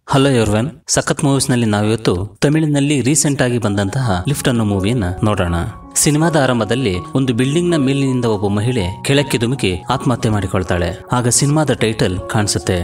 Hello everyone, ಸಖತ್ ಮೂವೀಸ್ನಲ್ಲಿ ನಾವಿವತ್ತು ತಮಿಳಿನಲ್ಲಿ recent ಆಗಿ ಬಂದಂತಹ ಲಿಫ್ಟ್ ಅನ್ನೋ ಮೂವಿಯನ್ನ ನೋಡೋಣ. ಸಿನಿಮಾದ ಆರಂಭದಲ್ಲಿ ಒಂದು ಬಿಲ್ಡಿಂಗ್ ನ ಮೇಲಿನಿಂದ ಒಬ್ಬ ಮಹಿಳೆ ಕೆಳಕ್ಕೆ ಧುಮುಕಿ ಆತ್ಮಹತ್ಯೆ ಮಾಡಿಕೊಳ್ತಾಳೆ. ಆಗ ಸಿನಿಮಾದ ಟೈಟಲ್ ಕಾಣಿಸುತ್ತೆ.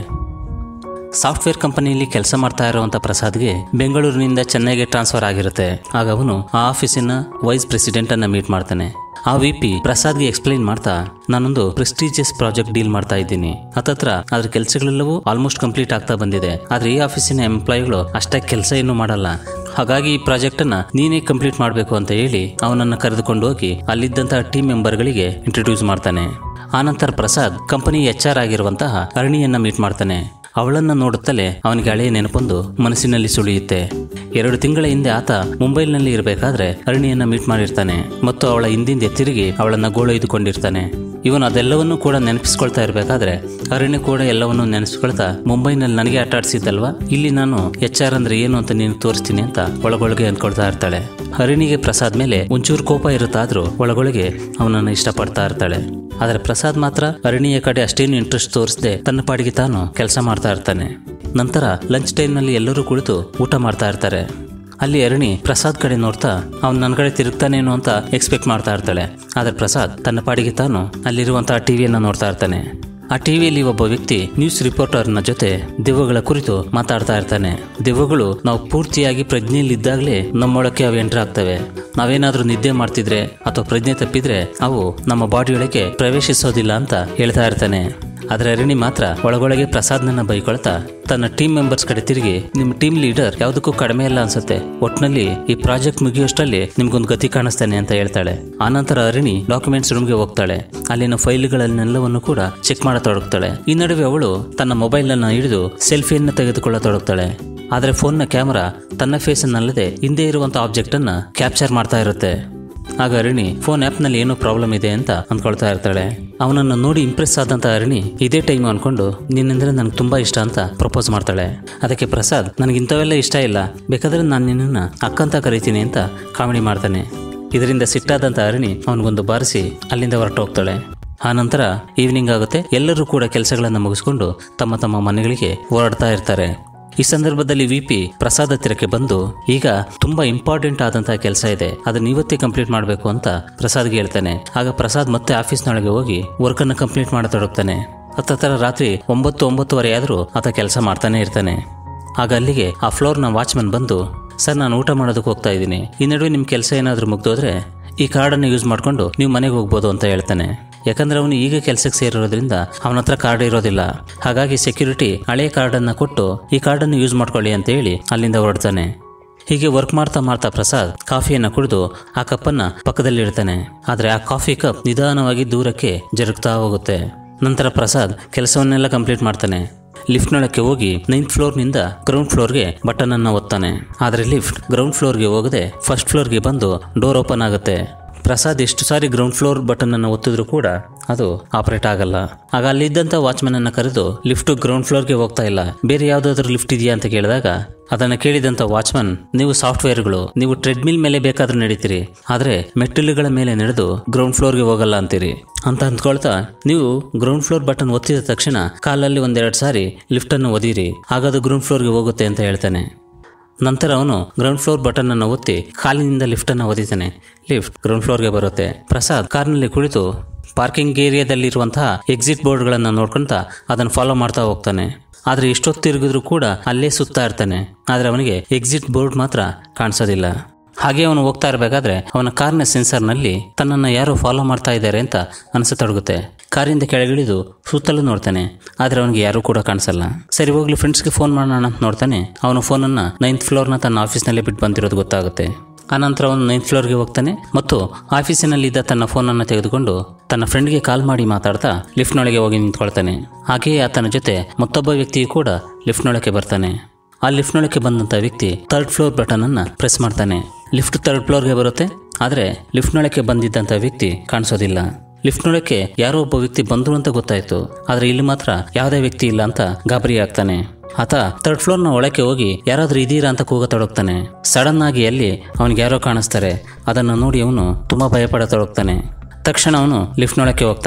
ಸಾಫ್ಟ್ವೇರ್ ಕಂಪನಿಯಲ್ಲಿ ಕೆಲಸ ಮಾಡ್ತಾ ಇರುವಂತ ಪ್ರಸಾದ್ಗೆ ಬೆಂಗಳೂರಿನಿಂದ ಚೆನ್ನೈಗೆ ಟ್ರಾನ್ಸ್ಫರ್ ಆಗಿರುತ್ತೆ. ಆಗ ಅವನು ಆ ಆಫೀಸಿನ ವೈಸ್ ಪ್ರೆಸಿಡೆಂಟ್ ಅನ್ನ ಮೀಟ್ ಮಾಡ್ತಾನೆ. ಆ ವಿಪಿ ಪ್ರಸಾದ್ಗೆ ಎಕ್ಸ್ಪ್ಲೈನ್ ಮಾಡ್ತಾ, ನಾನೊಂದು ಪ್ರೆಸ್ಟೀಜಿಯಸ್ ಪ್ರಾಜೆಕ್ಟ್ ಡೀಲ್ ಮಾಡ್ತಾ ಇದ್ದೀನಿ. ಹತ್ತತ್ರ ಅದ್ರ ಕೆಲಸಗಳೆಲ್ಲವೂ ಆಲ್ಮೋಸ್ಟ್ ಕಂಪ್ಲೀಟ್ ಆಗ್ತಾ ಬಂದಿದೆ. ಆದ್ರೆ ಈ ಆಫೀಸಿನ ಎಂಪ್ಲಾಯಿಗಳು ಅಷ್ಟೇ ಕೆಲಸ ಏನು ಮಾಡಲ್ಲ. ಹಾಗಾಗಿ ಈ ಪ್ರಾಜೆಕ್ಟ್ ಅನ್ನ ನೀನೇ ಕಂಪ್ಲೀಟ್ ಮಾಡಬೇಕು ಅಂತ ಹೇಳಿ ಅವನನ್ನ ಕರೆದುಕೊಂಡು ಹೋಗಿ ಅಲ್ಲಿದ್ದಂತಹ ಟೀಮ್ ಮೆಂಬರ್ಗಳಿಗೆ ಇಂಟ್ರೊಡ್ಯೂಸ್ ಮಾಡ್ತಾನೆ. ಆನಂತರ ಪ್ರಸಾದ್ ಕಂಪನಿ HR ಆಗಿರುವಂತಹ ಅರುಣಿಯನ್ನ ಮೀಟ್ ಮಾಡ್ತಾನೆ. ಅವಳನ್ನ ನೋಡುತ್ತಲೇ ಅವನಿಗೆ ಹಳೆಯ ನೆನಪೊಂದು ಮನಸ್ಸಿನಲ್ಲಿ ಸುಳಿಯುತ್ತೆ. 2 ತಿಂಗಳ ಹಿಂದೆ ಆತ ಮುಂಬೈನಲ್ಲಿ ಇರಬೇಕಾದ್ರೆ ಅರುಣಿಯನ್ನ ಮೀಟ್ ಮಾಡಿರ್ತಾನೆ ಮತ್ತು ಅವಳ ಹಿಂದಿಂದೆ ತಿರುಗಿ ಅವಳನ್ನ ಗೋಳೊಯ್ದುಕೊಂಡಿರ್ತಾನೆ. ಇವನು ಅದೆಲ್ಲವನ್ನೂ ಕೂಡ ನೆನಪಿಸ್ಕೊಳ್ತಾ ಇರಬೇಕಾದ್ರೆ ಅರುಣಿ ಕೂಡ ಎಲ್ಲವನ್ನೂ ನೆನೆಸ್ಕೊಳ್ತಾ, ಮುಂಬೈನಲ್ಲಿ ನನಗೆ ಆಟ ಆಡಿಸಿದ್ದಲ್ವಾ, ಇಲ್ಲಿ ನಾನು HR ಅಂದ್ರೆ ಏನು ಅಂತ ನೀನು ತೋರಿಸ್ತೀನಿ ಅಂತ ಒಳಗೊಳಗೆ ಅಂದ್ಕೊಳ್ತಾ ಇರ್ತಾಳೆ. ಅರುಣಿಗೆ ಪ್ರಸಾದ್ ಮೇಲೆ ಒಂಚೂರು ಕೋಪ ಇರುತ್ತಾದ್ರೂ ಒಳಗೊಳಗೆ ಅವನನ್ನು ಇಷ್ಟಪಡ್ತಾ ಇರ್ತಾಳೆ. ಆದರೆ ಪ್ರಸಾದ್ ಮಾತ್ರ ಅರುಣಿಯ ಕಡೆ ಅಷ್ಟೇನು ಇಂಟ್ರೆಸ್ಟ್ ತೋರಿಸದೆ ತನ್ನ ಪಾಡಿಗೆ ತಾನು ಕೆಲಸ ಮಾಡ್ತಾ ಇರ್ತಾನೆ. ನಂತರ ಲಂಚ್ ಟೈಮ್ನಲ್ಲಿ ಎಲ್ಲರೂ ಕುಳಿತು ಊಟ ಮಾಡ್ತಾ ಇರ್ತಾರೆ. ಅಲ್ಲಿ ಅರುಣಿ ಪ್ರಸಾದ್ ಕಡೆ ನೋಡ್ತಾ ಅವ್ನು ನನ್ನ ಕಡೆ ತಿರುಗ್ತಾನೇನೋ ಅಂತ ಎಕ್ಸ್ಪೆಕ್ಟ್ ಮಾಡ್ತಾ ಇರ್ತಾಳೆ. ಆದರೆ ಪ್ರಸಾದ್ ತನ್ನ ಪಾಡಿಗೆ ತಾನು ಅಲ್ಲಿರುವಂತಹ ಟಿವಿಯನ್ನ ನೋಡ್ತಾ ಇರ್ತಾನೆ. ಆ ಟಿವಿಯಲ್ಲಿ ಒಬ್ಬ ವ್ಯಕ್ತಿ ನ್ಯೂಸ್ ರಿಪೋರ್ಟರ್ನ ಜೊತೆ ದೆವ್ವಗಳ ಕುರಿತು ಮಾತಾಡ್ತಾ ಇರ್ತಾನೆ. ದೆವ್ವಗಳು ನಾವು ಪೂರ್ತಿಯಾಗಿ ಪ್ರಜ್ಞೆಯಲ್ಲಿದ್ದಾಗಲೇ ನಮ್ಮೊಳಕ್ಕೆ ಅವು ಎಂಟರ್ ಆಗ್ತವೆ. ನಾವೇನಾದ್ರೂ ನಿದ್ದೆ ಮಾಡ್ತಿದ್ರೆ ಅಥವಾ ಪ್ರಜ್ಞೆ ತಪ್ಪಿದ್ರೆ ಅವು ನಮ್ಮ ಬಾಡಿಯೊಳಗೆ ಪ್ರವೇಶಿಸೋದಿಲ್ಲ ಅಂತ ಹೇಳ್ತಾ ಇರ್ತಾನೆ. ಆದರೆ ಅರುಣಿ ಮಾತ್ರ ಒಳಗೊಳಗೆ ಪ್ರಸಾದ್ನನ್ನ ಬೈಕೊಳ್ತಾ ತನ್ನ ಟೀಮ್ ಮೆಂಬರ್ಸ್ ಕಡೆ ತಿರುಗಿ, ನಿಮ್ಮ ಟೀಮ್ ಲೀಡರ್ ಯಾವುದಕ್ಕೂ ಕಡಿಮೆ ಇಲ್ಲ ಅನ್ಸುತ್ತೆ, ಒಟ್ನಲ್ಲಿ ಈ ಪ್ರಾಜೆಕ್ಟ್ ಮುಗಿಯೋಷ್ಟರಲ್ಲಿ ನಿಮ್ಗೊಂದು ಗತಿ ಕಾಣಿಸ್ತಾನೆ ಅಂತ ಹೇಳ್ತಾಳೆ. ಆನಂತರ ಅರುಣಿ ಡಾಕ್ಯುಮೆಂಟ್ಸ್ ರೂಮ್ಗೆ ಹೋಗ್ತಾಳೆ. ಅಲ್ಲಿನ ಫೈಲ್ಗಳನ್ನೆಲ್ಲವನ್ನು ಕೂಡ ಚೆಕ್ ಮಾಡತೊಡಗ್ತಾಳೆ. ಈ ನಡುವೆ ಅವಳು ತನ್ನ ಮೊಬೈಲ್ ಅನ್ನ ಹಿಡಿದು ಸೆಲ್ಫಿಯನ್ನ ತೆಗೆದುಕೊಳ್ಳತೊಡಗ್ತಾಳೆ. ಆದರೆ ಫೋನ್ನ ಕ್ಯಾಮೆರಾ ತನ್ನ ಫೇಸ್ ಅನ್ನಲ್ಲದೆ ಹಿಂದೆ ಇರುವಂತಹ ಆಬ್ಜೆಕ್ಟ್ ಅನ್ನ ಕ್ಯಾಪ್ಚರ್ ಮಾಡ್ತಾ ಇರುತ್ತೆ. ಆಗ ಅರುಣಿ ಫೋನ್ ಆ್ಯಪ್ ನಲ್ಲಿ ಏನೋ ಪ್ರಾಬ್ಲಮ್ ಇದೆ ಅಂತ ಅಂದ್ಕೊಳ್ತಾ ಇರ್ತಾಳೆ. ಅವನನ್ನು ನೋಡಿ ಇಂಪ್ರೆಸ್ ಆದಂತ ಅರುಣಿ ಇದೇ ಟೈಮ್ ಅನ್ಕೊಂಡು, ನಿನ್ನೆಂದ್ರೆ ನನಗೆ ತುಂಬಾ ಇಷ್ಟ ಅಂತ ಪ್ರಪೋಸ್ ಮಾಡ್ತಾಳೆ. ಅದಕ್ಕೆ ಪ್ರಸಾದ್, ನನಗೆ ಇಂಥವೆಲ್ಲ ಇಷ್ಟ ಇಲ್ಲ, ಬೇಕಾದ್ರೆ ನಾನು ನಿನ್ನನ್ನು ಅಕ್ಕ ಅಂತ ಕರಿತೀನಿ ಅಂತ ಕಾಮಿಡಿ ಮಾಡ್ತಾನೆ. ಇದರಿಂದ ಸಿಟ್ಟಾದಂತ ಅರುಣಿ ಅವನಿಗೊಂದು ಬಾರಿಸಿ ಅಲ್ಲಿಂದ ಹೊರಟೋಗ್ತಾಳೆ. ಆ ನಂತರ ಈವ್ನಿಂಗ್ ಆಗುತ್ತೆ. ಎಲ್ಲರೂ ಕೂಡ ಕೆಲಸಗಳನ್ನು ಮುಗಿಸ್ಕೊಂಡು ತಮ್ಮ ತಮ್ಮ ಮನೆಗಳಿಗೆ ಹೊರಡ್ತಾ ಇರ್ತಾರೆ. ಈ ಸಂದರ್ಭದಲ್ಲಿ ವಿಪಿ ಪ್ರಸಾದ್ ಹತ್ತಿರಕ್ಕೆ ಬಂದು, ಈಗ ತುಂಬಾ ಇಂಪಾರ್ಟೆಂಟ್ ಆದಂತಹ ಕೆಲಸ ಇದೆ, ಅದನ್ನ ಇವತ್ತೇ ಕಂಪ್ಲೀಟ್ ಮಾಡಬೇಕು ಅಂತ ಪ್ರಸಾದ್ಗೆ ಹೇಳ್ತಾನೆ. ಆಗ ಪ್ರಸಾದ್ ಮತ್ತೆ ಆಫೀಸ್ನೊಳಗೆ ಹೋಗಿ ವರ್ಕ್ ಅನ್ನು ಕಂಪ್ಲೀಟ್ ಮಾಡತೊಡಗ್ತಾನೆ. ಹತ್ತತ್ರ ರಾತ್ರಿ 9-9:30 ಆದ್ರೂ ಆತ ಕೆಲಸ ಮಾಡ್ತಾನೆ ಇರ್ತಾನೆ. ಆಗ ಅಲ್ಲಿಗೆ ಆ ಫ್ಲೋರ್ನ ವಾಚ್ಮನ್ ಬಂದು, ಸರ್, ನಾನು ಊಟ ಮಾಡೋದಕ್ಕೆ ಹೋಗ್ತಾ ಇದ್ದೀನಿ, ಈ ನಡುವೆ ನಿಮ್ಮ ಕೆಲಸ ಏನಾದರೂ ಮುಗ್ದೋದ್ರೆ ಈ ಕಾರ್ಡನ್ನು ಯೂಸ್ ಮಾಡ್ಕೊಂಡು ನೀವು ಮನೆಗೆ ಹೋಗ್ಬೋದು ಅಂತ ಹೇಳ್ತಾನೆ. ಯಾಕಂದ್ರೆ ಅವನು ಈಗ ಕೆಲಸಕ್ಕೆ ಸೇರಿರೋದ್ರಿಂದ ಅವನ ಹತ್ರ ಕಾರ್ಡ್ ಇರೋದಿಲ್ಲ. ಹಾಗಾಗಿ ಸೆಕ್ಯೂರಿಟಿ ಹಳೆಯ ಕಾರ್ಡನ್ನು ಕೊಟ್ಟು ಈ ಕಾರ್ಡನ್ನು ಯೂಸ್ ಮಾಡ್ಕೊಳ್ಳಿ ಅಂತ ಹೇಳಿ ಅಲ್ಲಿಂದ ಹೊರಡ್ತಾನೆ. ಹೀಗೆ ವರ್ಕ್ ಮಾಡ್ತಾ ಮಾಡ್ತಾ ಪ್ರಸಾದ್ ಕಾಫಿಯನ್ನು ಕುಡಿದು ಆ ಕಪ್ಪನ್ನು ಪಕ್ಕದಲ್ಲಿ ಇಡ್ತಾನೆ. ಆದರೆ ಆ ಕಾಫಿ ಕಪ್ ನಿಧಾನವಾಗಿ ದೂರಕ್ಕೆ ಜರುಗ್ತಾ ಹೋಗುತ್ತೆ. ನಂತರ ಪ್ರಸಾದ್ ಕೆಲಸವನ್ನೆಲ್ಲ ಕಂಪ್ಲೀಟ್ ಮಾಡ್ತಾನೆ. ಲಿಫ್ಟ್ನೊಳಕ್ಕೆ ಹೋಗಿ 9th ಫ್ಲೋರ್ನಿಂದ ಗ್ರೌಂಡ್ ಫ್ಲೋರ್ಗೆ ಬಟನ್ ಅನ್ನು ಒತ್ತಾನೆ. ಆದರೆ ಲಿಫ್ಟ್ ಗ್ರೌಂಡ್ ಫ್ಲೋರ್ಗೆ ಹೋಗದೆ ಫಸ್ಟ್ ಫ್ಲೋರ್ಗೆ ಬಂದು ಡೋರ್ ಓಪನ್ ಆಗುತ್ತೆ. ಪ್ರಸಾದ್ ಎಷ್ಟು ಸಾರಿ ಗ್ರೌಂಡ್ ಫ್ಲೋರ್ ಬಟನ್ ಅನ್ನು ಒತ್ತಿದ್ರು ಕೂಡ ಅದು ಆಪರೇಟ್ ಆಗಲ್ಲ. ಆಗ ಅಲ್ಲಿದ್ದಂತ ವಾಚ್ಮನ್ ಅನ್ನ ಕರೆದು, ಲಿಫ್ಟ್ ಗ್ರೌಂಡ್ ಫ್ಲೋರ್ಗೆ ಹೋಗ್ತಾ ಇಲ್ಲ, ಬೇರೆ ಯಾವ್ದಾದ್ರು ಲಿಫ್ಟ್ ಇದೆಯಾ ಅಂತ ಕೇಳಿದಾಗ ಅದನ್ನ ಕೇಳಿದಂತ ವಾಚ್ಮನ್, ನೀವು ಸಾಫ್ಟ್ವೇರ್ಗಳು, ನೀವು ಟ್ರೆಡ್ಮಿಲ್ ಮೇಲೆ ಬೇಕಾದ್ರೂ ನಡೀತೀರಿ, ಆದ್ರೆ ಮೆಟ್ಟಿಲುಗಳ ಮೇಲೆ ನಡೆದು ಗ್ರೌಂಡ್ ಫ್ಲೋರ್ಗೆ ಹೋಗಲ್ಲ ಅಂತೀರಿ ಅಂತ ಅಂದ್ಕೊಳ್ತಾ, ನೀವು ಗ್ರೌಂಡ್ ಫ್ಲೋರ್ ಬಟನ್ ಒತ್ತಿದ ತಕ್ಷಣ ಕಾಲಲ್ಲಿ 1-2 ಸಾರಿ ಲಿಫ್ಟ್ ಅನ್ನು ಒದಿರಿ, ಆಗ ಅದು ಗ್ರೌಂಡ್ ಫ್ಲೋರ್ಗೆ ಹೋಗುತ್ತೆ ಅಂತ ಹೇಳ್ತಾನೆ. ನಂತರ ಅವನು ಗ್ರೌಂಡ್ ಫ್ಲೋರ್ ಬಟನ್ ಅನ್ನು ಒತ್ತಿ ಕಾಲಿನಿಂದ ಲಿಫ್ಟ್ ಅನ್ನು ಒದಿತಾನೆ. ಲಿಫ್ಟ್ ಗ್ರೌಂಡ್ ಫ್ಲೋರ್ಗೆ ಬರುತ್ತೆ. ಪ್ರಸಾದ್ ಕಾರ್ನಲ್ಲಿ ಕುಳಿತು ಪಾರ್ಕಿಂಗ್ ಏರಿಯಾದಲ್ಲಿರುವಂತಹ ಎಕ್ಸಿಟ್ ಬೋರ್ಡ್ಗಳನ್ನು ನೋಡ್ಕೊಂತ ಅದನ್ನು ಫಾಲೋ ಮಾಡ್ತಾ ಹೋಗ್ತಾನೆ. ಆದ್ರೆ ಇಷ್ಟೊತ್ತು ತಿರುಗಿದ್ರು ಕೂಡ ಅಲ್ಲೇ ಸುತ್ತಾ ಇರ್ತಾನೆ. ಆದ್ರೆ ಅವನಿಗೆ ಎಕ್ಸಿಟ್ ಬೋರ್ಡ್ ಮಾತ್ರ ಕಾಣಿಸೋದಿಲ್ಲ. ಹಾಗೆ ಅವನು ಹೋಗ್ತಾ ಇರಬೇಕಾದ್ರೆ ಅವನ ಕಾರ್ನ ಸೆನ್ಸರ್ನಲ್ಲಿ ತನ್ನನ್ನು ಯಾರೋ ಫಾಲೋ ಮಾಡ್ತಾ ಇದ್ದಾರೆ ಅಂತ ಅನಿಸತೊಡಗುತ್ತೆ. ಕಾರಿಂದ ಕೆಳಗಿಳಿದು ಸುತ್ತಲೂ ನೋಡ್ತಾನೆ. ಆದ್ರೆ ಅವನಿಗೆ ಯಾರೂ ಕೂಡ ಕಾಣಿಸಲ್ಲ. ಸರಿ, ಹೋಗ್ಲಿ ಫ್ರೆಂಡ್ಸ್ಗೆ ಫೋನ್ ಮಾಡೋಣ ಅಂತ ನೋಡ್ತಾನೆ. ಅವನು ಫೋನನ್ನ 9th ಫ್ಲೋರ್ನ ತನ್ನ ಆಫೀಸ್ನಲ್ಲೇ ಬಿಟ್ಟು ಬಂದಿರೋದು ಗೊತ್ತಾಗುತ್ತೆ. ಆನಂತರ ಅವನು 9th ಫ್ಲೋರ್ಗೆ ಹೋಗ್ತಾನೆ ಮತ್ತು ಆಫೀಸಿನಲ್ಲಿದ್ದ ತನ್ನ ಫೋನನ್ನು ತೆಗೆದುಕೊಂಡು ತನ್ನ ಫ್ರೆಂಡ್ಗೆ ಕಾಲ್ ಮಾಡಿ ಮಾತಾಡ್ತಾ ಲಿಫ್ಟ್ನೊಳಗೆ ಹೋಗಿ ನಿಂತ್ಕೊಳ್ತಾನೆ. ಹಾಗೆಯೇ ಆತನ ಜೊತೆ ಮತ್ತೊಬ್ಬ ವ್ಯಕ್ತಿಯು ಕೂಡ ಲಿಫ್ಟ್ನೊಳಗೆ ಬರ್ತಾನೆ. ಆ ಲಿಫ್ಟ್ನೊಳಗೆ ಬಂದಂತ ವ್ಯಕ್ತಿ 3rd ಫ್ಲೋರ್ ಬಟನ್ ಅನ್ನ ಪ್ರೆಸ್ ಮಾಡ್ತಾನೆ. ಲಿಫ್ಟ್ 3rd ಫ್ಲೋರ್ಗೆ ಬರುತ್ತೆ. ಆದ್ರೆ ಲಿಫ್ಟ್ನೊಳಗೆ ಬಂದಿದ್ದಂತ ವ್ಯಕ್ತಿ ಕಾಣಿಸೋದಿಲ್ಲ. ಲಿಫ್ಟ್ನೊಳಕ್ಕೆ ಯಾರೋ ಒಬ್ಬ ವ್ಯಕ್ತಿ ಬಂದ್ರು ಅಂತ ಗೊತ್ತಾಯ್ತು. ಆದ್ರೆ ಇಲ್ಲಿ ಮಾತ್ರ ಯಾವುದೇ ವ್ಯಕ್ತಿ ಇಲ್ಲ ಅಂತ ಗಾಬರಿ ಆಗ್ತಾನೆ. ಆತ 3rd ಫ್ಲೋರ್ನ ಒಳಕ್ಕೆ ಹೋಗಿ ಯಾರಾದ್ರೂ ಇದೀರಾ ಅಂತ ಕೂಗತೊಡಗ್ತಾನೆ. ಸಡನ್ ಆಗಿ ಅಲ್ಲಿ ಅವನಿಗೆ ಯಾರೋ ಕಾಣಿಸ್ತಾರೆ. ಅದನ್ನು ನೋಡಿ ಅವನು ತುಂಬಾ ಭಯ ಪಡತೊಡಗ್ತಾನೆ. ತಕ್ಷಣ ಅವನು ಲಿಫ್ಟ್ನೊಳಕ್ಕೆ ಹೋಗ್ತಾನೆ.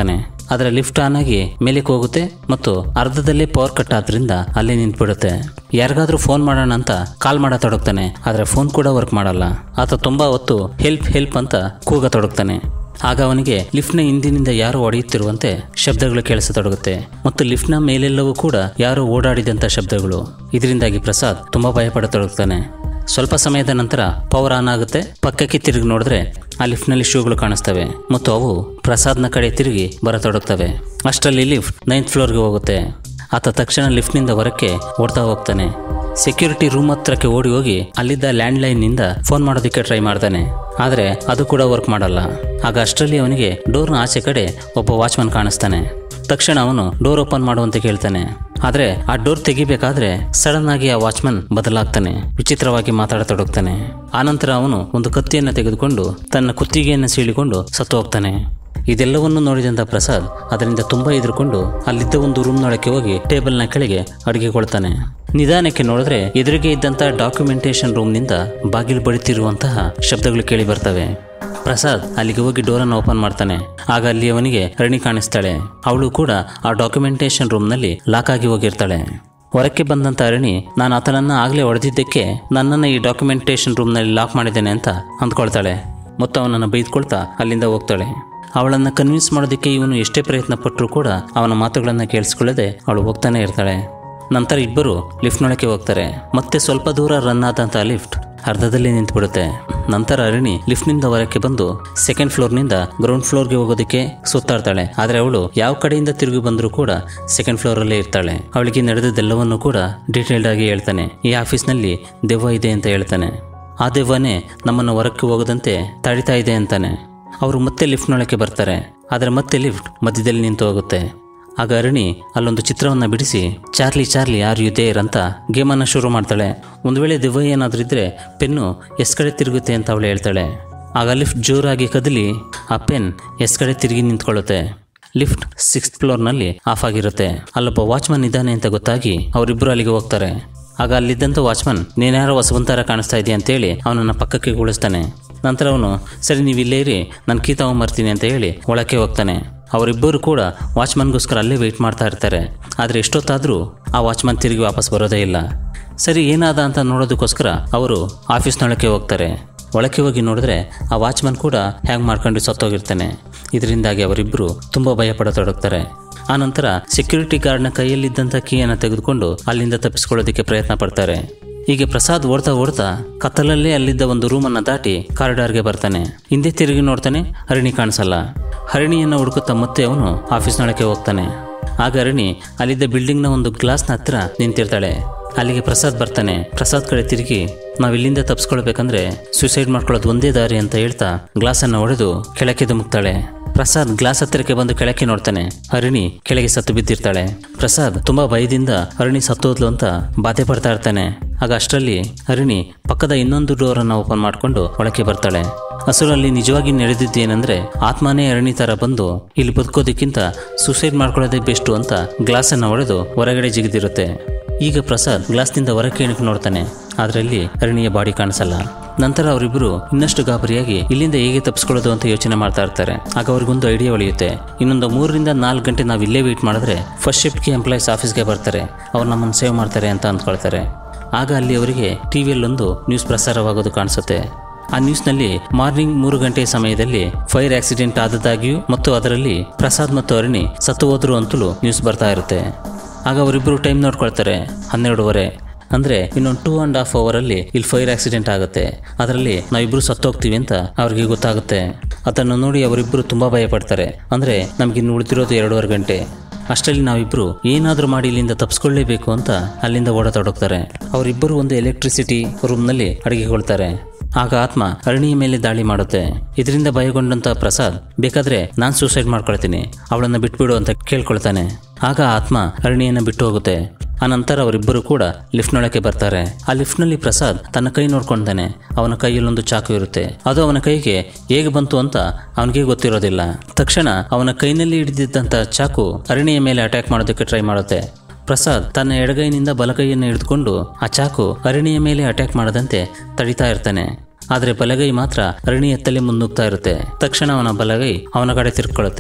ಆದರೆ ಲಿಫ್ಟ್ ಆನ್ ಆಗಿ ಮೇಲಕ್ಕೆ ಹೋಗುತ್ತೆ ಮತ್ತು ಅರ್ಧದಲ್ಲೇ ಪವರ್ ಕಟ್ ಆದ್ರಿಂದ ಅಲ್ಲೇ ನಿಂತ್ಬಿಡುತ್ತೆ. ಯಾರಿಗಾದ್ರೂ ಫೋನ್ ಮಾಡೋಣ ಅಂತ ಕಾಲ್ ಮಾಡತೊಡಗ್ತಾನೆ, ಆದ್ರೆ ಫೋನ್ ಕೂಡ ವರ್ಕ್ ಮಾಡಲ್ಲ. ಆತ ತುಂಬಾ ಹೊತ್ತು ಹೆಲ್ಪ್ ಹೆಲ್ಪ್ ಅಂತ ಕೂಗತೊಡಗ್ತಾನೆ. ಆಗ ಅವನಿಗೆ ಲಿಫ್ಟ್ನ ಹಿಂದಿನಿಂದ ಯಾರೋ ಹೊಡೆಯುತ್ತಿರುವಂತೆ ಶಬ್ದಗಳು ಕೇಳಿಸತೊಡಗುತ್ತೆ ಮತ್ತು ಲಿಫ್ಟ್ನ ಮೇಲೆಲ್ಲವೂ ಕೂಡ ಯಾರೋ ಓಡಾಡಿದಂಥ ಶಬ್ದಗಳು. ಇದರಿಂದಾಗಿ ಪ್ರಸಾದ್ ತುಂಬಾ ಭಯಪಡತೊಡಗ್ತಾನೆ. ಸ್ವಲ್ಪ ಸಮಯದ ನಂತರ ಪವರ್ ಆನ್ ಆಗುತ್ತೆ. ಪಕ್ಕಕ್ಕೆ ತಿರುಗಿ ನೋಡಿದ್ರೆ ಆ ಲಿಫ್ಟ್ನಲ್ಲಿ ಶೂಗಳು ಕಾಣಿಸ್ತವೆ ಮತ್ತು ಅವು ಪ್ರಸಾದ್ನ ಕಡೆ ತಿರುಗಿ ಬರತೊಡಗ್ತವೆ. ಅಷ್ಟರಲ್ಲಿ ಲಿಫ್ಟ್ 9th ಫ್ಲೋರ್ಗೆ ಹೋಗುತ್ತೆ. ಆತ ತಕ್ಷಣ ಲಿಫ್ಟ್ನಿಂದ ಹೊರಕ್ಕೆ ಓಡ್ತಾ ಹೋಗ್ತಾನೆ. ಸೆಕ್ಯೂರಿಟಿ ರೂಮ್ ಹತ್ರಕ್ಕೆ ಓಡಿ ಹೋಗಿ ಅಲ್ಲಿದ್ದ ಲ್ಯಾಂಡ್ ಲೈನ್ ನಿಂದ ಫೋನ್ ಮಾಡೋದಕ್ಕೆ ಟ್ರೈ ಮಾಡ್ತಾನೆ, ಆದ್ರೆ ಅದು ಕೂಡ ವರ್ಕ್ ಮಾಡಲ್ಲ. ಆಗ ಅಷ್ಟರಲ್ಲಿ ಅವನಿಗೆ ಡೋರ್ನ ಆಚೆ ಕಡೆ ಒಬ್ಬ ವಾಚ್ಮನ್ ಕಾಣಿಸ್ತಾನೆ. ತಕ್ಷಣ ಅವನು ಡೋರ್ ಓಪನ್ ಮಾಡುವಂತೆ ಕೇಳ್ತಾನೆ. ಆದ್ರೆ ಆ ಡೋರ್ ತೆಗಿಬೇಕಾದ್ರೆ ಸಡನ್ ಆಗಿ ಆ ವಾಚ್ಮನ್ ಬದಲಾಗ್ತಾನೆ, ವಿಚಿತ್ರವಾಗಿ ಮಾತಾಡತೊಡಗ್ತಾನೆ. ಆನಂತರ ಅವನು ಒಂದು ಕತ್ತಿಯನ್ನು ತೆಗೆದುಕೊಂಡು ತನ್ನ ಕುತ್ತಿಗೆಯನ್ನು ಸೀಳಿಕೊಂಡು ಸತ್ತು ಹೋಗ್ತಾನೆ. ಇದೆಲ್ಲವನ್ನು ನೋಡಿದಂತ ಪ್ರಸಾದ್ ಅದರಿಂದ ತುಂಬಾ ಎದುರುಕೊಂಡು ಅಲ್ಲಿದ್ದ ಒಂದು ರೂಮ್ನೊಳಕ್ಕೆ ಹೋಗಿ ಟೇಬಲ್ನ ಕೆಳಗೆ ಅಡುಗೆಗೊಳ್ತಾನೆ. ನಿಧಾನಕ್ಕೆ ನೋಡಿದ್ರೆ ಎದುರಿಗೆ ಇದ್ದಂತ ಡಾಕ್ಯುಮೆಂಟೇಶನ್ ರೂಮ್ನಿಂದ ಬಾಗಿಲು ಬಡಿತಿರುವಂತಹ ಶಬ್ದಗಳು ಕೇಳಿ ಬರ್ತವೆ. ಪ್ರಸಾದ್ ಅಲ್ಲಿಗೆ ಹೋಗಿ ಡೋರನ್ನು ಓಪನ್ ಮಾಡ್ತಾನೆ. ಆಗ ಅಲ್ಲಿ ಅವನಿಗೆ ಅರುಣಿ ಕಾಣಿಸ್ತಾಳೆ. ಅವಳು ಕೂಡ ಆ ಡಾಕ್ಯುಮೆಂಟೇಶನ್ ರೂಮ್ನಲ್ಲಿ ಲಾಕ್ ಆಗಿ ಹೋಗಿರ್ತಾಳೆ. ಹೊರಕ್ಕೆ ಬಂದಂತ ಅರುಣಿ, ನಾನು ಆತನನ್ನ ಆಗ್ಲೇ ಹೊಡೆದಿದ್ದಕ್ಕೆ ನನ್ನನ್ನು ಈ ಡಾಕ್ಯುಮೆಂಟೇಶನ್ ರೂಮ್ನಲ್ಲಿ ಲಾಕ್ ಮಾಡಿದ್ದೇನೆ ಅಂತ ಅಂದ್ಕೊಳ್ತಾಳೆ ಮತ್ತು ಅವನನ್ನು ಬೈದ್ಕೊಳ್ತಾ ಅಲ್ಲಿಂದ ಹೋಗ್ತಾಳೆ. ಅವಳನ್ನು ಕನ್ವಿನ್ಸ್ ಮಾಡೋದಕ್ಕೆ ಇವನು ಎಷ್ಟೇ ಪ್ರಯತ್ನ ಪಟ್ಟರೂ ಕೂಡ ಅವನ ಮಾತುಗಳನ್ನು ಕೇಳಿಸ್ಕೊಳ್ಳದೆ ಅವಳು ಹೋಗ್ತಾನೆ ಇರ್ತಾಳೆ. ನಂತರ ಇಬ್ಬರು ಲಿಫ್ಟ್ನೊಳಕ್ಕೆ ಹೋಗ್ತಾರೆ. ಮತ್ತೆ ಸ್ವಲ್ಪ ದೂರ ರನ್ ಆದಂತಹ ಲಿಫ್ಟ್ ಅರ್ಧದಲ್ಲಿ ನಿಂತುಬಿಡುತ್ತೆ. ನಂತರ ಅರುಣಿ ಲಿಫ್ಟ್ನಿಂದ ಹೊರಕ್ಕೆ ಬಂದು 2nd ಫ್ಲೋರ್ನಿಂದ ಗ್ರೌಂಡ್ ಫ್ಲೋರ್ಗೆ ಹೋಗೋದಕ್ಕೆ ಸುತ್ತಾಡ್ತಾಳೆ. ಆದರೆ ಅವಳು ಯಾವ ಕಡೆಯಿಂದ ತಿರುಗಿ ಬಂದರೂ ಕೂಡ 2nd ಫ್ಲೋರಲ್ಲೇ ಇರ್ತಾಳೆ. ಅವಳಿಗೆ ನಡೆದದ್ದೆಲ್ಲವನ್ನೂ ಕೂಡ ಡೀಟೇಲ್ಡ್ ಆಗಿ ಹೇಳ್ತಾನೆ. ಈ ಆಫೀಸ್ನಲ್ಲಿ ದೆವ್ವ ಇದೆ ಅಂತ ಹೇಳ್ತಾನೆ. ಆ ದೆವ್ವನೇ ನಮ್ಮನ್ನು ಹೊರಕ್ಕೆ ಹೋಗದಂತೆ ತಡಿತಾ ಇದೆ ಅಂತಾನೆ. ಅವರು ಮತ್ತೆ ಲಿಫ್ಟ್ನೊಳಕ್ಕೆ ಬರ್ತಾರೆ. ಆದರೆ ಮತ್ತೆ ಲಿಫ್ಟ್ ಮಧ್ಯದಲ್ಲಿ ನಿಂತು ಹೋಗುತ್ತೆ. ಆಗ ಅರುಣಿ ಅಲ್ಲೊಂದು ಚಿತ್ರವನ್ನು ಬಿಡಿಸಿ Charlie Charlie are you there ಅಂತ ಗೇಮನ್ನು ಶುರು ಮಾಡ್ತಾಳೆ. ಒಂದು ವೇಳೆ ದೆವ್ವ ಏನಾದರೂ ಇದ್ರೆ ಪೆನ್ನು ಎಸ್ ಕಡೆ ತಿರುಗುತ್ತೆ ಅಂತ ಅವಳು ಹೇಳ್ತಾಳೆ. ಆಗ ಲಿಫ್ಟ್ ಜೋರಾಗಿ ಕದಲಿ ಆ ಪೆನ್ ಎಸ್ ಕಡೆ ತಿರುಗಿ ನಿಂತ್ಕೊಳ್ಳುತ್ತೆ. ಲಿಫ್ಟ್ 6th ಫ್ಲೋರ್ನಲ್ಲಿ ಆಫ್ ಆಗಿರುತ್ತೆ. ಅಲ್ಲೊಬ್ಬ ವಾಚ್ಮನ್ ಇದ್ದಾನೆ ಅಂತ ಗೊತ್ತಾಗಿ ಅವರಿಬ್ಬರು ಅಲ್ಲಿಗೆ ಹೋಗ್ತಾರೆ. ಆಗ ಅಲ್ಲಿದ್ದಂಥ ವಾಚ್ಮನ್, ನೀನ್ಯಾರೋ ಹೊಸವಂತರ ಕಾಣಿಸ್ತಾ ಇದೆಯಾ ಅಂತೇಳಿ ಅವನನ್ನು ಪಕ್ಕಕ್ಕೆ ಕೂಳಿಸ್ತಾನೆ. ನಂತರ ಅವನು, ಸರಿ ನೀವು ಇಲ್ಲೇ ಇರಿ, ನಾನು ಕೀ ತಗೊಂಬರ್ತೀನಿ ಅಂತ ಹೇಳಿ ಒಳಕ್ಕೆ ಹೋಗ್ತಾನೆ. ಅವರಿಬ್ಬರು ಕೂಡ ವಾಚ್ಮನ್ಗೋಸ್ಕರ ಅಲ್ಲೇ ವೆಯ್ಟ್ ಮಾಡ್ತಾ ಇರ್ತಾರೆ. ಆದರೆ ಎಷ್ಟೊತ್ತಾದರೂ ಆ ವಾಚ್ಮನ್ ತಿರುಗಿ ವಾಪಸ್ ಬರೋದೇ ಇಲ್ಲ. ಸರಿ ಏನಾದ ಅಂತ ನೋಡೋದಕ್ಕೋಸ್ಕರ ಅವರು ಆಫೀಸ್ನೊಳಕ್ಕೆ ಹೋಗ್ತಾರೆ. ಒಳಕ್ಕೆ ಹೋಗಿ ನೋಡಿದ್ರೆ ಆ ವಾಚ್ಮನ್ ಕೂಡ ಹ್ಯಾಂಗ್ ಮಾಡ್ಕೊಂಡು ಸತ್ತೋಗಿರ್ತಾನೆ. ಇದರಿಂದಾಗಿ ಅವರಿಬ್ಬರು ತುಂಬ ಭಯ ಪಡತೊಡಗ್ತಾರೆ. ಆನಂತರ ಸೆಕ್ಯೂರಿಟಿ ಗಾರ್ಡ್ನ ಕೈಯಲ್ಲಿದ್ದಂಥ ಕೀಯನ್ನು ತೆಗೆದುಕೊಂಡು ಅಲ್ಲಿಂದ ತಪ್ಪಿಸ್ಕೊಳ್ಳೋದಕ್ಕೆ ಪ್ರಯತ್ನ ಪಡ್ತಾರೆ. ಹೀಗೆ ಪ್ರಸಾದ್ ಓಡ್ತಾ ಓಡ್ತಾ ಕತ್ತಲಲ್ಲೇ ಅಲ್ಲಿದ್ದ ಒಂದು ರೂಮನ್ನು ದಾಟಿ ಕಾರಿಡಾರ್ಗೆ ಬರ್ತಾನೆ. ಹಿಂದೆ ತಿರುಗಿ ನೋಡ್ತಾನೆ, ಅರುಣಿ ಕಾಣಿಸಲ್ಲ. ಅರುಣಿಯನ್ನು ಹುಡುಕುತ್ತಾ ಮತ್ತೆ ಅವನು ಆಫೀಸ್ನೊಳಕ್ಕೆ ಹೋಗ್ತಾನೆ. ಆಗ ಅರುಣಿ ಅಲ್ಲಿದ್ದ ಬಿಲ್ಡಿಂಗ್ನ ಒಂದು ಗ್ಲಾಸ್ನ ಹತ್ರ ನಿಂತಿರ್ತಾಳೆ. ಅಲ್ಲಿಗೆ ಪ್ರಸಾದ್ ಬರ್ತಾನೆ. ಪ್ರಸಾದ್ ಕಡೆ ತಿರುಗಿ, ನಾವಿಲ್ಲಿಂದ ತಪ್ಪಿಸ್ಕೊಳ್ಬೇಕಂದ್ರೆ ಸೂಸೈಡ್ ಮಾಡ್ಕೊಳ್ಳೋದು ಒಂದೇ ದಾರಿ ಅಂತ ಹೇಳ್ತಾ ಗ್ಲಾಸನ್ನು ಹೊಡೆದು ಕೆಳಕ್ಕೆ ಧುಮುಕ್ತಾಳೆ. ಪ್ರಸಾದ್ ಗ್ಲಾಸ್ ಹತ್ತಿರಕ್ಕೆ ಬಂದು ಕೆಳಕ್ಕೆ ನೋಡ್ತಾನೆ. ಅರುಣಿ ಕೆಳಗೆ ಸತ್ತು ಬಿದ್ದಿರ್ತಾಳೆ. ಪ್ರಸಾದ್ ತುಂಬಾ ಭಯದಿಂದ ಅರುಣಿ ಸತ್ತೋದ್ಲು ಅಂತ ಬಾಧೆ ಪಡ್ತಾ ಇರ್ತಾನೆ. ಆಗ ಅಷ್ಟರಲ್ಲಿ ಅರುಣಿ ಪಕ್ಕದ ಇನ್ನೊಂದು ಡೋರನ್ನು ಓಪನ್ ಮಾಡಿಕೊಂಡು ಒಳಕ್ಕೆ ಬರ್ತಾಳೆ. ಅಸಲಲ್ಲಿ ನಿಜವಾಗಿ ನಡೆದಿದ್ದೇನೆಂದ್ರೆ ಆತ್ಮನೇ ಅರುಣಿ ತರ ಬಂದು ಇಲ್ಲಿ ಬದುಕೋದಕ್ಕಿಂತ ಸೂಸೈಡ್ ಮಾಡ್ಕೊಳ್ಳೋದೇ ಬೆಸ್ಟು ಅಂತ ಗ್ಲಾಸನ್ನು ಹೊಡೆದು ಹೊರಗಡೆ ಜಿಗಿದಿರುತ್ತೆ. ಈಗ ಪ್ರಸಾದ್ ಗ್ಲಾಸ್ನಿಂದ ಹೊರಕ್ಕೆ ಇಣಕ್ಕೆ ನೋಡ್ತಾನೆ. ಅದರಲ್ಲಿ ಅರುಣಿಯ ಬಾಡಿ ಕಾಣಿಸಲ್ಲ. ನಂತರ ಅವರಿಬ್ಬರು ಇನ್ನಷ್ಟು ಗಾಬರಿಯಾಗಿ ಇಲ್ಲಿಂದ ಹೇಗೆ ತಪ್ಪಿಸ್ಕೊಳ್ಳೋದು ಅಂತ ಯೋಚನೆ ಮಾಡ್ತಾ ಇರ್ತಾರೆ. ಆಗ ಅವ್ರಿಗೊಂದು ಐಡಿಯಾ ಹೊಳೆಯುತ್ತೆ. ಇನ್ನೊಂದು 3 ರಿಂದ 4 ಗಂಟೆ ನಾವು ಇಲ್ಲೇ ವೇಟ್ ಮಾಡಿದ್ರೆ ಫಸ್ಟ್ ಶಿಫ್ಟ್ಗೆ ಎಂಪ್ಲಾಯೀಸ್ ಆಫೀಸ್ಗೆ ಬರ್ತಾರೆ, ಅವ್ರು ನಮ್ಮನ್ನು ಸೇವ್ ಮಾಡ್ತಾರೆ ಅಂತ ಅಂದ್ಕೊಳ್ತಾರೆ. ಆಗ ಅಲ್ಲಿ ಅವರಿಗೆ ಟಿವಿಯಲ್ಲೊಂದು ನ್ಯೂಸ್ ಪ್ರಸಾರವಾಗೋದು ಕಾಣಿಸುತ್ತೆ. ಆ ನ್ಯೂಸ್ನಲ್ಲಿ ಮಾರ್ನಿಂಗ್ 3 ಗಂಟೆ ಸಮಯದಲ್ಲಿ ಫೈರ್ ಆಕ್ಸಿಡೆಂಟ್ ಆದದ್ದಾಗಿಯೂ ಮತ್ತು ಅದರಲ್ಲಿ ಪ್ರಸಾದ್ ಮತ್ತು ಅರುಣಿ ಸತ್ತು ಹೋದ್ರು ಅಂತಲೂ ನ್ಯೂಸ್ ಬರ್ತಾ ಇರುತ್ತೆ. ಆಗ ಅವರಿಬ್ಬರು ಟೈಮ್ ನೋಡ್ಕೊಳ್ತಾರೆ, 12:30. ಅಂದರೆ ಇನ್ನೊಂದು 2.5 ಅವರಲ್ಲಿ ಇಲ್ಲಿ ಫೈರ್ ಆಕ್ಸಿಡೆಂಟ್ ಆಗುತ್ತೆ. ಅದರಲ್ಲಿ ನಾವಿಬ್ಬರು ಸತ್ತೋಗ್ತೀವಿ ಅಂತ ಅವ್ರಿಗೆ ಗೊತ್ತಾಗುತ್ತೆ. ಅದನ್ನು ನೋಡಿ ಅವರಿಬ್ಬರು ತುಂಬಾ ಭಯ ಪಡ್ತಾರೆ. ಅಂದರೆ ನಮಗಿನ್ನು ಉಳಿದಿರೋದು 2.5 ಗಂಟೆ. ಅಷ್ಟರಲ್ಲಿ ನಾವಿಬ್ಬರು ಏನಾದರೂ ಮಾಡಿ ಇಲ್ಲಿಂದ ತಪ್ಪಿಸ್ಕೊಳ್ಳೇಬೇಕು ಅಂತ ಅಲ್ಲಿಂದ ಓಡತೊಡಗ್ತಾರೆ. ಅವರಿಬ್ಬರು ಒಂದು ಎಲೆಕ್ಟ್ರಿಸಿಟಿ ರೂಮ್ನಲ್ಲಿ ಅಡುಗೆಗೊಳ್ತಾರೆ. ಆಗ ಆತ್ಮ ಅರುಣಿಯ ಮೇಲೆ ದಾಳಿ ಮಾಡುತ್ತೆ. ಇದರಿಂದ ಭಯಗೊಂಡಂತ ಪ್ರಸಾದ್, ಬೇಕಾದ್ರೆ ನಾನು ಸೂಸೈಡ್ ಮಾಡ್ಕೊಳ್ತೀನಿ, ಅವಳನ್ನು ಬಿಟ್ಬಿಡು ಅಂತ ಕೇಳ್ಕೊಳ್ತಾನೆ. ಆಗ ಆತ್ಮ ಅರುಣಿಯನ್ನು ಬಿಟ್ಟು ಹೋಗುತ್ತೆ. ಆನಂತರ ಅವರಿಬ್ಬರು ಕೂಡ ಲಿಫ್ಟ್ನೊಳಕ್ಕೆ ಬರ್ತಾರೆ. ಆ ಲಿಫ್ಟ್ನಲ್ಲಿ ಪ್ರಸಾದ್ ತನ್ನ ಕೈ ನೋಡ್ಕೊಳ್ತಾನೆ. ಅವನ ಕೈಯಲ್ಲೊಂದು ಚಾಕು ಇರುತ್ತೆ. ಅದು ಅವನ ಕೈಗೆ ಹೇಗೆ ಬಂತು ಅಂತ ಅವನಿಗೆ ಗೊತ್ತಿರೋದಿಲ್ಲ. ತಕ್ಷಣ ಅವನ ಕೈನಲ್ಲಿ ಹಿಡಿದಿದ್ದಂಥ ಚಾಕು ಅರುಣಿಯ ಮೇಲೆ ಅಟ್ಯಾಕ್ ಮಾಡೋದಕ್ಕೆ ಟ್ರೈ ಮಾಡುತ್ತೆ. ಪ್ರಸಾದ್ ತನ್ನ ಎಡಗೈನಿಂದ ಬಲಗೈಯನ್ನು ಹಿಡಿದುಕೊಂಡು ಆ ಚಾಕು ಅರುಣಿಯ ಮೇಲೆ ಅಟ್ಯಾಕ್ ಮಾಡದಂತೆ ತಡಿತಾ ಇರ್ತಾನೆ. ಆದರೆ ಬಲಗೈ ಮಾತ್ರ ಅರುಣಿ ಎತ್ತಲೇ ಮುನ್ನುಗ್ತಾ ಇರುತ್ತೆ. ತಕ್ಷಣ ಅವನ ಬಲಗೈ ಅವನ ಕಡೆ ತಿರ್ಕೊಳ್ಳುತ್ತೆ.